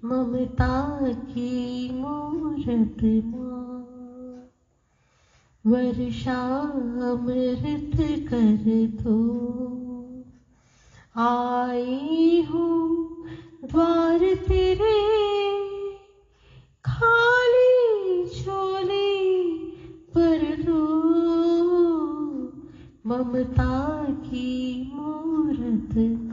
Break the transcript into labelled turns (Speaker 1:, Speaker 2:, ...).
Speaker 1: ममता की मूरत माँ, वर्षामृत कर दो। आई हूँ द्वार तेरे, खाली झोली भर दो। ममता की मूरत